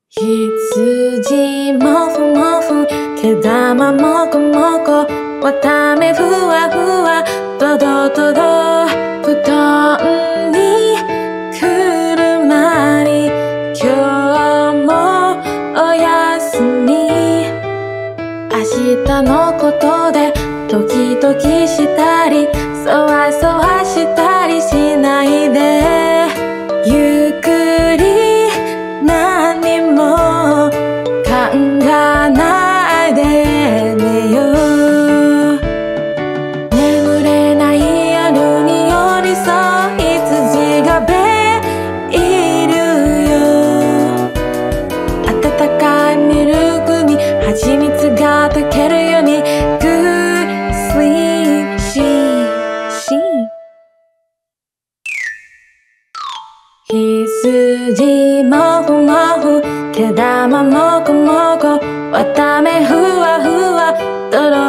羊もふもふ、毛玉もこもこ、綿目ふわふわ、とどとど、布団にくるまり、今日もおやすみ。明日のことでドキドキしたり、そわそわしたりしないで、ゆっくり何も考えないで寝よう。眠れない夜に寄り添う羊がいるよ。温かいミルクに蜂蜜が溶けるように Good sleep, she 羊もふもふ、毛玉もこもこ、綿目ふわふわ、とろ